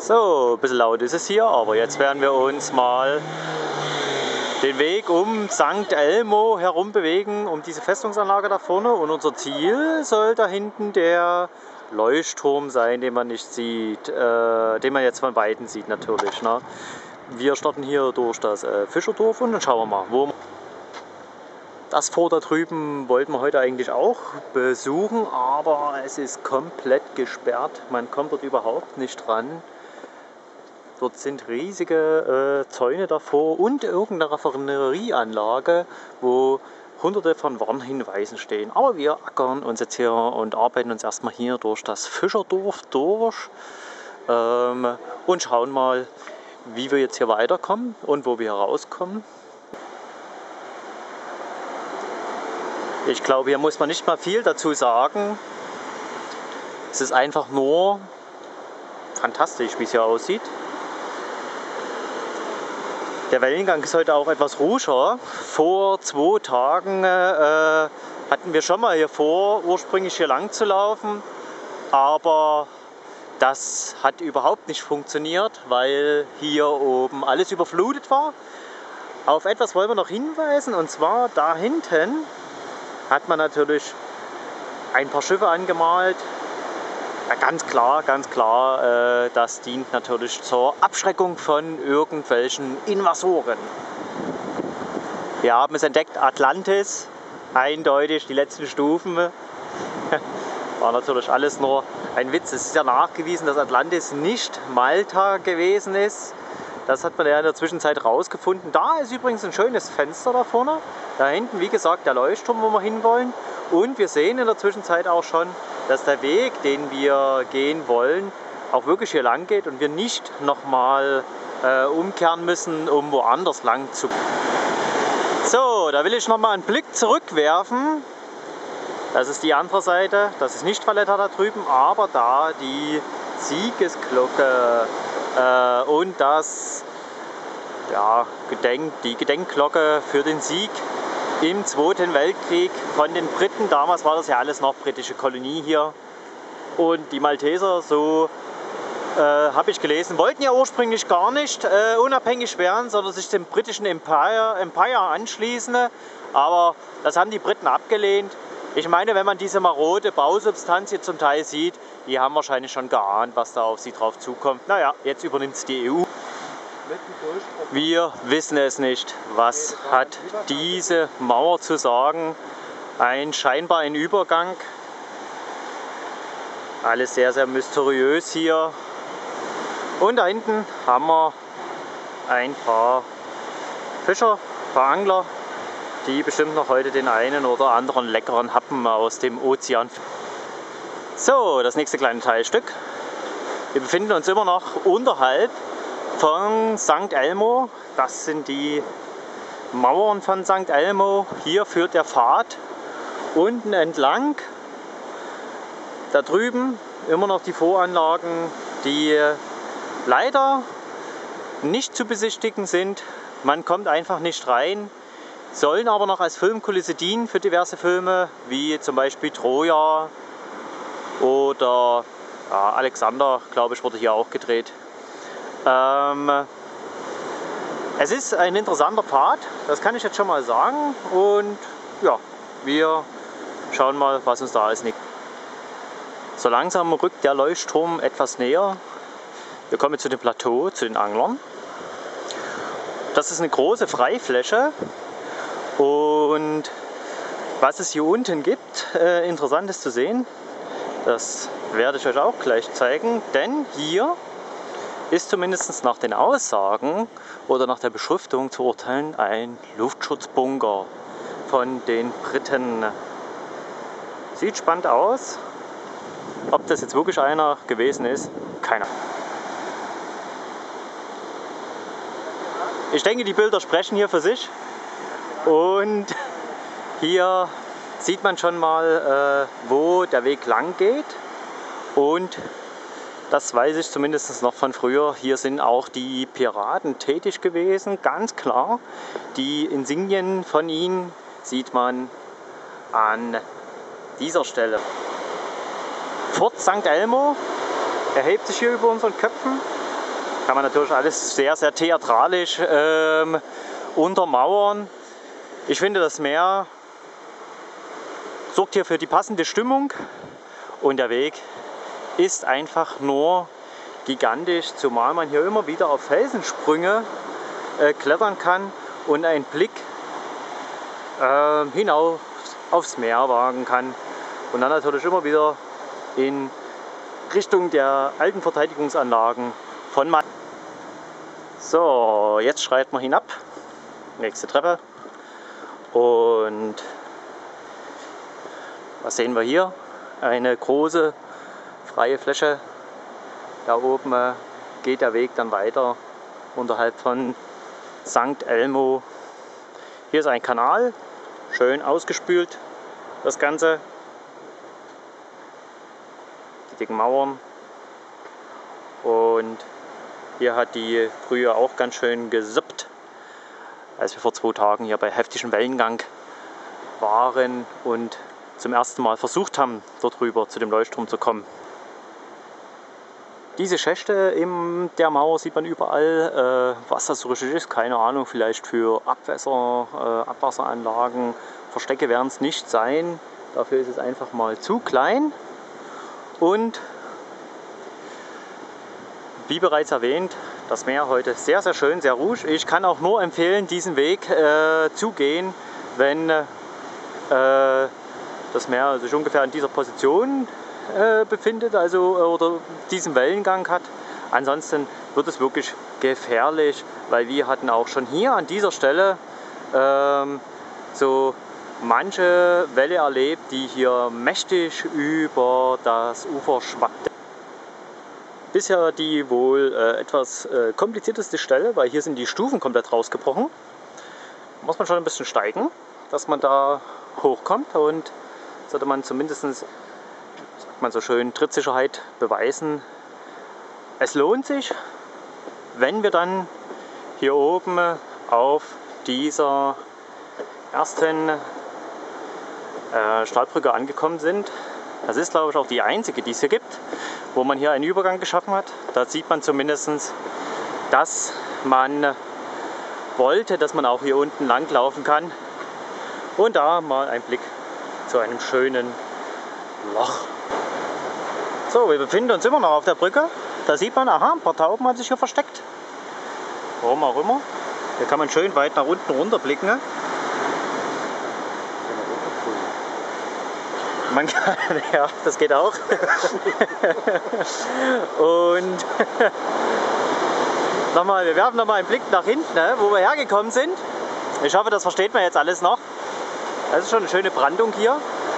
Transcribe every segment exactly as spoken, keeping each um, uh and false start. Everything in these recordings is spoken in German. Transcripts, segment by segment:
So, ein bisschen laut ist es hier, aber jetzt werden wir uns mal den Weg um Sankt Elmo herum bewegen, um diese Festungsanlage da vorne. Und unser Ziel soll da hinten der Leuchtturm sein, den man nicht sieht, äh, den man jetzt von Weitem sieht natürlich. Ne? Wir starten hier durch das äh, Fischerdorf und dann schauen wir mal, wo wir. Das Fort da drüben wollten wir heute eigentlich auch besuchen, aber es ist komplett gesperrt. Man kommt dort überhaupt nicht dran. Dort sind riesige äh, Zäune davor und irgendeine Raffinerieanlage, wo hunderte von Warnhinweisen stehen. Aber wir ackern uns jetzt hier und arbeiten uns erstmal hier durch das Fischerdorf durch ähm, und schauen mal, wie wir jetzt hier weiterkommen und wo wir rauskommen. Ich glaube, hier muss man nicht mal viel dazu sagen. Es ist einfach nur fantastisch, wie es hier aussieht. Der Wellengang ist heute auch etwas ruhiger. Vor zwei Tagen äh, hatten wir schon mal hier vor, ursprünglich hier lang zu laufen. Aber das hat überhaupt nicht funktioniert, weil hier oben alles überflutet war. Auf etwas wollen wir noch hinweisen, und zwar da hinten hat man natürlich ein paar Schiffe angemalt. Ja, ganz klar, ganz klar, äh, das dient natürlich zur Abschreckung von irgendwelchen Invasoren. Wir haben es entdeckt, Atlantis, eindeutig die letzten Stufen. War natürlich alles nur ein Witz. Es ist ja nachgewiesen, dass Atlantis nicht Malta gewesen ist. Das hat man ja in der Zwischenzeit rausgefunden. Da ist übrigens ein schönes Fenster da vorne. Da hinten, wie gesagt, der Leuchtturm, wo wir hinwollen. Und wir sehen in der Zwischenzeit auch schon, dass der Weg, den wir gehen wollen, auch wirklich hier lang geht und wir nicht nochmal äh, umkehren müssen, um woanders lang zu gehen. So, da will ich nochmal einen Blick zurückwerfen. Das ist die andere Seite. Das ist nicht Valletta da drüben, aber da die Siegesglocke. Äh, und das, ja, Gedenk, die Gedenkglocke für den Sieg im Zweiten Weltkrieg von den Briten. Damals war das ja alles noch britische Kolonie hier. Und die Malteser, so äh, habe ich gelesen, wollten ja ursprünglich gar nicht äh, unabhängig werden, sondern sich dem britischen Empire, Empire anschließen. Aber das haben die Briten abgelehnt. Ich meine, wenn man diese marode Bausubstanz hier zum Teil sieht, die haben wahrscheinlich schon geahnt, was da auf sie drauf zukommt. Naja, jetzt übernimmt es die E U. Wir wissen es nicht. Was hat diese Mauer zu sagen? Ein scheinbar ein Übergang. Alles sehr, sehr mysteriös hier. Und da hinten haben wir ein paar Fischer, ein paar Angler, die bestimmt noch heute den einen oder anderen leckeren Happen aus dem Ozean. So, das nächste kleine Teilstück. Wir befinden uns immer noch unterhalb von Sankt Elmo. Das sind die Mauern von Sankt Elmo. Hier führt der Pfad unten entlang. Da drüben immer noch die Voranlagen, die leider nicht zu besichtigen sind. Man kommt einfach nicht rein. Sollen aber noch als Filmkulisse dienen für diverse Filme, wie zum Beispiel Troja oder ja, Alexander, glaube ich, wurde hier auch gedreht. Ähm, es ist ein interessanter Pfad, das kann ich jetzt schon mal sagen. Und ja, wir schauen mal, was uns da alles liegt. So langsam rückt der Leuchtturm etwas näher. Wir kommen zu dem Plateau, zu den Anglern. Das ist eine große Freifläche. Und was es hier unten gibt, äh, interessant ist zu sehen, das werde ich euch auch gleich zeigen, denn hier ist zumindest nach den Aussagen oder nach der Beschriftung zu urteilen ein Luftschutzbunker von den Briten. Sieht spannend aus. Ob das jetzt wirklich einer gewesen ist, keine Ahnung. Ich denke, die Bilder sprechen hier für sich. Und hier sieht man schon mal, äh, wo der Weg lang geht. Und das weiß ich zumindest noch von früher. Hier sind auch die Piraten tätig gewesen, ganz klar. Die Insignien von ihnen sieht man an dieser Stelle. Fort Sankt Elmo erhebt sich hier über unseren Köpfen. Kann man natürlich alles sehr, sehr theatralisch ähm, untermauern. Ich finde, das Meer sorgt hier für die passende Stimmung und der Weg ist einfach nur gigantisch, zumal man hier immer wieder auf Felsensprünge äh, klettern kann und einen Blick äh, hinaus aufs Meer wagen kann und dann natürlich immer wieder in Richtung der alten Verteidigungsanlagen von Mainz. So, jetzt schreiten wir hinab, nächste Treppe, und was sehen wir hier? Eine große freie Fläche. Da oben äh, geht der Weg dann weiter unterhalb von Sankt Elmo. Hier ist ein Kanal, schön ausgespült das Ganze. Die dicken Mauern. Und hier hat die früher auch ganz schön gesuppt, als wir vor zwei Tagen hier bei heftigem Wellengang waren und zum ersten Mal versucht haben, dort rüber zu dem Leuchtturm zu kommen. Diese Schächte in der Mauer sieht man überall. Äh, was das so richtig ist, keine Ahnung. Vielleicht für Abwässer, äh, Abwasseranlagen. Verstecke werden es nicht sein. Dafür ist es einfach mal zu klein. Und wie bereits erwähnt, das Meer heute sehr, sehr schön, sehr ruhig. Ich kann auch nur empfehlen, diesen Weg äh, zu gehen, wenn äh, das Meer sich ungefähr in dieser Position äh, befindet, also oder diesen Wellengang hat. Ansonsten wird es wirklich gefährlich, weil wir hatten auch schon hier an dieser Stelle ähm, so manche Welle erlebt, die hier mächtig über das Ufer schwappte. Bisher die wohl äh, etwas äh, komplizierteste Stelle, weil hier sind die Stufen komplett rausgebrochen. Da muss man schon ein bisschen steigen, dass man da hochkommt, und sollte man zumindest, sagt man so schön, Trittsicherheit beweisen. Es lohnt sich, wenn wir dann hier oben auf dieser ersten äh, Stahlbrücke angekommen sind. Das ist, glaube ich, auch die einzige, die es hier gibt, wo man hier einen Übergang geschaffen hat. Da sieht man zumindest, dass man wollte, dass man auch hier unten lang laufen kann. Und da mal ein Blick zu einem schönen Loch. So, wir befinden uns immer noch auf der Brücke. Da sieht man, aha, ein paar Tauben haben sich hier versteckt. Warum auch immer. Hier kann man schön weit nach unten runter blicken. Man kann, ja, das geht auch. Und nochmal, wir werfen nochmal einen Blick nach hinten, ne, wo wir hergekommen sind. Ich hoffe, das versteht man jetzt alles noch. Das ist schon eine schöne Brandung hier.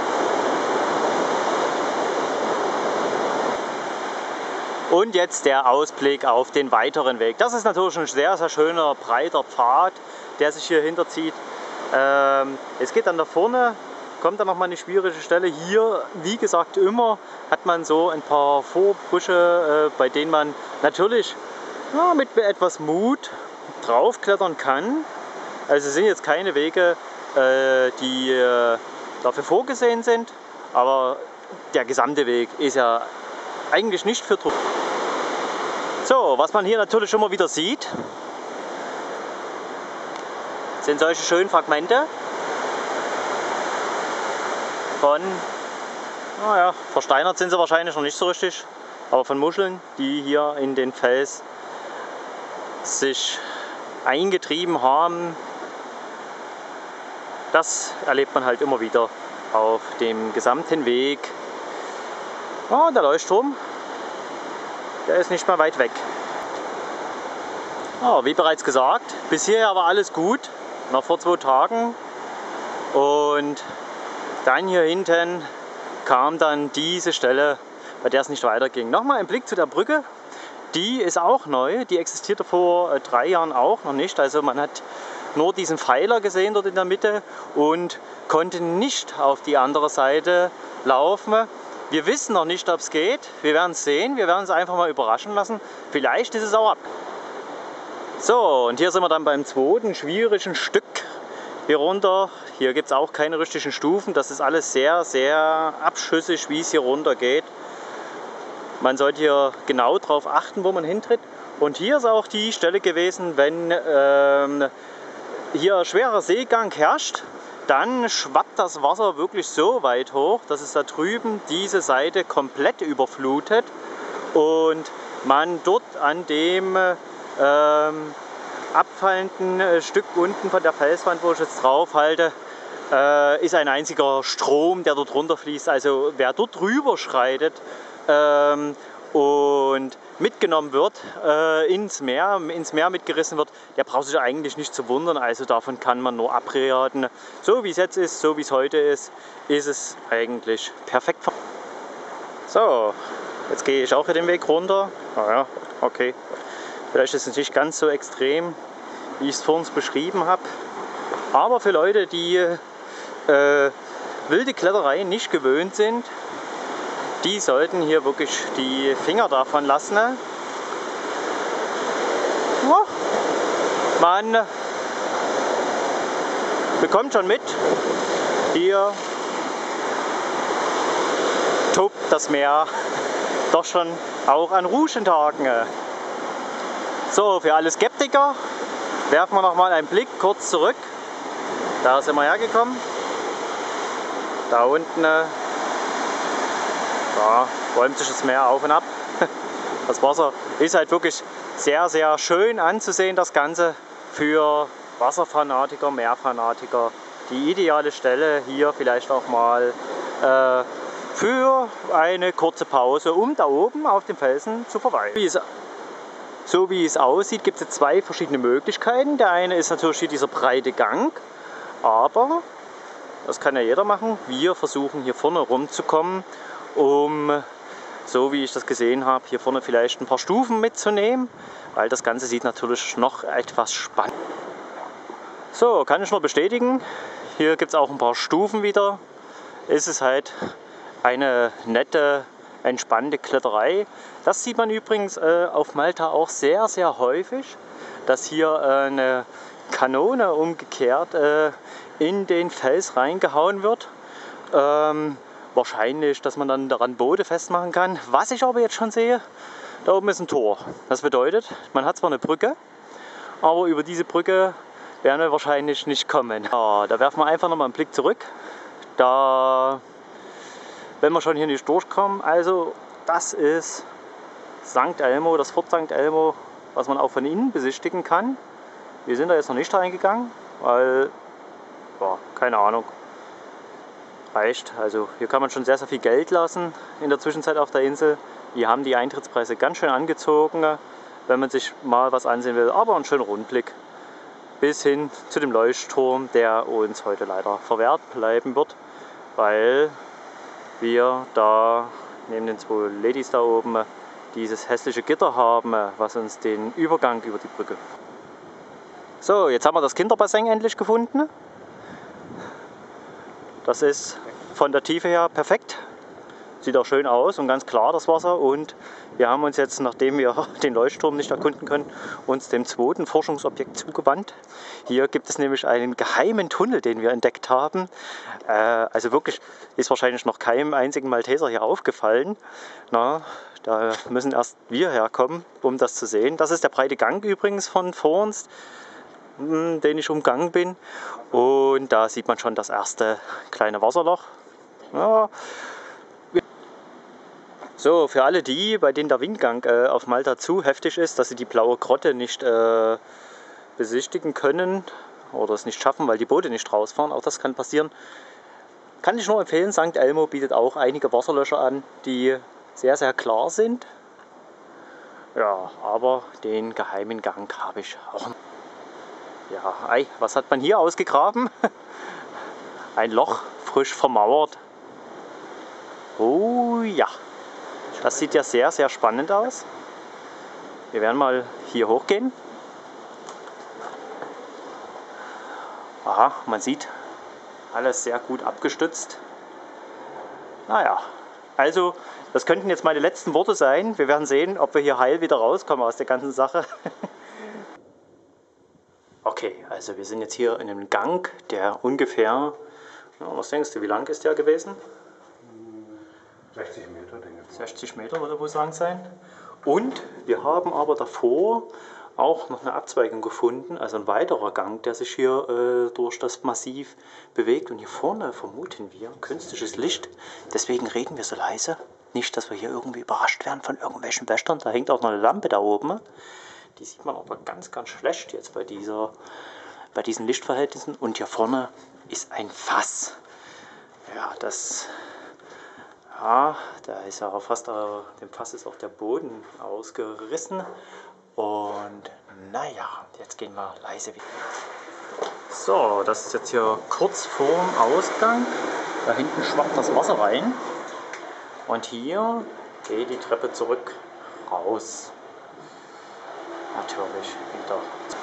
Und jetzt der Ausblick auf den weiteren Weg. Das ist natürlich ein sehr, sehr schöner, breiter Pfad, der sich hier hinterzieht. Ähm, es geht dann da vorne, kommt dann nochmal eine schwierige Stelle. Hier, wie gesagt, immer hat man so ein paar Vorbrüche, äh, bei denen man natürlich ja, mit etwas Mut draufklettern kann. Also es sind jetzt keine Wege, äh, die äh, dafür vorgesehen sind, aber der gesamte Weg ist ja eigentlich nicht für Druck. So, was man hier natürlich immer wieder sieht, sind solche schönen Fragmente von, naja, versteinert sind sie wahrscheinlich noch nicht so richtig, aber von Muscheln, die hier in den Fels sich eingetrieben haben. Das erlebt man halt immer wieder auf dem gesamten Weg. Oh, der Leuchtturm, der ist nicht mehr weit weg. Oh, wie bereits gesagt, bis hierher war alles gut, noch vor zwei Tagen. Und dann hier hinten kam dann diese Stelle, bei der es nicht weiterging. Nochmal ein Blick zu der Brücke. Die ist auch neu, die existierte vor drei Jahren auch noch nicht. Also man hat nur diesen Pfeiler gesehen dort in der Mitte und konnte nicht auf die andere Seite laufen. Wir wissen noch nicht, ob es geht. Wir werden es sehen. Wir werden uns einfach mal überraschen lassen. Vielleicht ist es auch ab. So, und hier sind wir dann beim zweiten schwierigen Stück hier runter. Hier gibt es auch keine richtigen Stufen. Das ist alles sehr, sehr abschüssig, wie es hier runter geht. Man sollte hier genau darauf achten, wo man hintritt. Und hier ist auch die Stelle gewesen, wenn ähm, hier schwerer Seegang herrscht, dann schwappt das Wasser wirklich so weit hoch, dass es da drüben diese Seite komplett überflutet und man dort an dem ähm, abfallenden Stück unten von der Felswand, wo ich jetzt drauf halte, äh, ist ein einziger Strom, der dort runterfließt. Also wer dort drüber schreitet ähm, und mitgenommen wird, äh, ins Meer, ins Meer mitgerissen wird, der braucht sich eigentlich nicht zu wundern. Also davon kann man nur abraten. So wie es jetzt ist, so wie es heute ist, ist es eigentlich perfekt. So, jetzt gehe ich auch hier den Weg runter. Naja, okay. Vielleicht ist es nicht ganz so extrem, wie ich es vorhin beschrieben habe. Aber für Leute, die äh, wilde Kletterei nicht gewöhnt sind, die sollten hier wirklich die Finger davon lassen. Ja, man bekommt schon mit, hier tobt das Meer doch schon auch an Ruschentagen. So, für alle Skeptiker werfen wir noch mal einen Blick kurz zurück. Da sind wir hergekommen. Da unten ja, räumt sich das Meer auf und ab. Das Wasser ist halt wirklich sehr, sehr schön anzusehen, das Ganze für Wasserfanatiker, Meerfanatiker. Die ideale Stelle hier vielleicht auch mal äh, für eine kurze Pause, um da oben auf dem Felsen zu verweilen. Wie es, so wie es aussieht, gibt es zwei verschiedene Möglichkeiten. Der eine ist natürlich hier dieser breite Gang, aber das kann ja jeder machen. Wir versuchen hier vorne rumzukommen, um, so wie ich das gesehen habe, hier vorne vielleicht ein paar Stufen mitzunehmen, weil das Ganze sieht natürlich noch etwas spannend. So, kann ich nur bestätigen, hier gibt es auch ein paar Stufen wieder. Es ist halt eine nette, entspannte Kletterei. Das sieht man übrigens äh, auf Malta auch sehr, sehr häufig, dass hier äh, eine Kanone umgekehrt äh, in den Fels reingehauen wird. Ähm, Wahrscheinlich, dass man dann daran Boote festmachen kann. Was ich aber jetzt schon sehe, da oben ist ein Tor. Das bedeutet, man hat zwar eine Brücke, aber über diese Brücke werden wir wahrscheinlich nicht kommen. Ja, da werfen wir einfach nochmal einen Blick zurück. Da, wenn wir schon hier nicht durchkommen, also das ist Sankt Elmo, das Fort Sankt Elmo, was man auch von innen besichtigen kann. Wir sind da jetzt noch nicht reingegangen, weil, ja, keine Ahnung. Reicht. Also hier kann man schon sehr, sehr viel Geld lassen in der Zwischenzeit auf der Insel. Hier haben die Eintrittspreise ganz schön angezogen, wenn man sich mal was ansehen will. Aber ein schöner Rundblick bis hin zu dem Leuchtturm, der uns heute leider verwehrt bleiben wird, weil wir da neben den zwei Ladies da oben dieses hässliche Gitter haben, was uns den Übergang über die Brücke. So, jetzt haben wir das Kinderbassin endlich gefunden. Das ist von der Tiefe her perfekt, sieht auch schön aus und ganz klar das Wasser. Und wir haben uns jetzt, nachdem wir den Leuchtturm nicht erkunden können, uns dem zweiten Forschungsobjekt zugewandt. Hier gibt es nämlich einen geheimen Tunnel, den wir entdeckt haben. Äh, also wirklich ist wahrscheinlich noch keinem einzigen Malteser hier aufgefallen. Na, da müssen erst wir herkommen, um das zu sehen. Das ist der breite Gang übrigens von Forns, den ich umgangen bin, und da sieht man schon das erste kleine Wasserloch. Ja. So, für alle die, bei denen der Windgang äh, auf Malta zu heftig ist, dass sie die blaue Grotte nicht äh, besichtigen können oder es nicht schaffen, weil die Boote nicht rausfahren, auch das kann passieren, kann ich nur empfehlen. Sankt Elmo bietet auch einige Wasserlöcher an, die sehr, sehr klar sind. Ja, aber den geheimen Gang habe ich auch. Ja, ei, was hat man hier ausgegraben? Ein Loch, frisch vermauert. Oh ja, das sieht ja sehr, sehr spannend aus. Wir werden mal hier hochgehen. Aha, man sieht, alles sehr gut abgestützt. Naja, also das könnten jetzt meine letzten Worte sein. Wir werden sehen, ob wir hier heil wieder rauskommen aus der ganzen Sache. Okay, also wir sind jetzt hier in einem Gang, der ungefähr, ja, was denkst du, wie lang ist der gewesen? sechzig Meter, denke ich. sechzig Meter würde wohl sagen sein. Und wir haben aber davor auch noch eine Abzweigung gefunden, also ein weiterer Gang, der sich hier äh, durch das Massiv bewegt. Und hier vorne vermuten wir künstliches Licht. Deswegen reden wir so leise. Nicht, dass wir hier irgendwie überrascht werden von irgendwelchen Wächtern. Da hängt auch noch eine Lampe da oben. Die sieht man aber ganz, ganz schlecht jetzt bei, dieser, bei diesen Lichtverhältnissen. Und hier vorne ist ein Fass. Ja, das... Ja, da ist ja fast, dem Fass ist auch der Boden ausgerissen. Und naja, jetzt gehen wir leise wieder. So, das ist jetzt hier kurz vorm Ausgang. Da hinten schwappt das Wasser rein. Und hier geht die Treppe zurück raus. Natürlich wieder.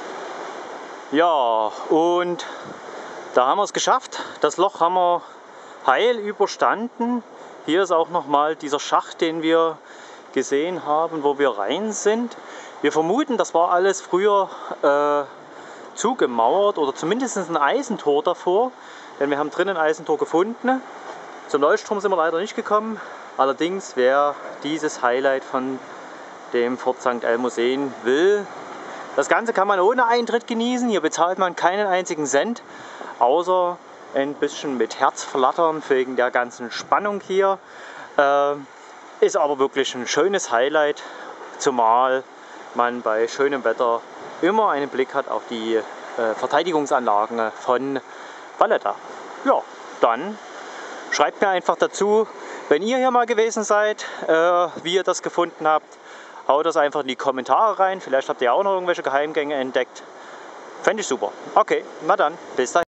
Ja, und da haben wir es geschafft. Das Loch haben wir heil überstanden. Hier ist auch nochmal dieser Schacht, den wir gesehen haben, wo wir rein sind. Wir vermuten, das war alles früher äh, zugemauert oder zumindest ein Eisentor davor, denn wir haben drinnen ein Eisentor gefunden. Zum Leuchtturm sind wir leider nicht gekommen. Allerdings, wer dieses Highlight von dem Fort Sankt Elmo sehen will, das Ganze kann man ohne Eintritt genießen. Hier bezahlt man keinen einzigen Cent, außer ein bisschen mit Herzflattern wegen der ganzen Spannung hier. Äh, ist aber wirklich ein schönes Highlight, zumal man bei schönem Wetter immer einen Blick hat auf die äh, Verteidigungsanlagen von Valletta. Ja, dann schreibt mir einfach dazu, wenn ihr hier mal gewesen seid, äh, wie ihr das gefunden habt. Haut das einfach in die Kommentare rein. Vielleicht habt ihr auch noch irgendwelche Geheimgänge entdeckt. Fände ich super. Okay, na dann, bis dahin.